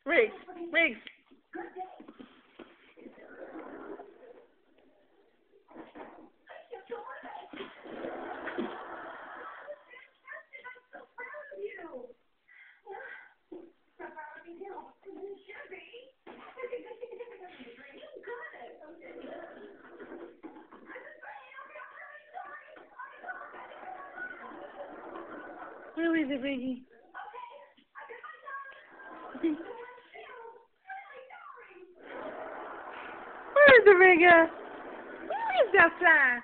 Riggs, Riggs. Where is it, Riggy? Where is the rigger? Where is that fly?